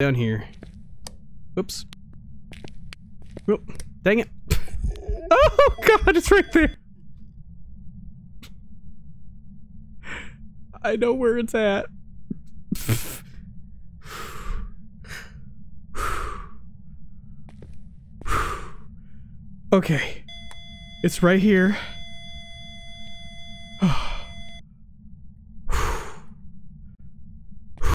Down here. Oops. Oop. Dang it. Oh god, it's right there. I know where it's at. Okay. It's right here.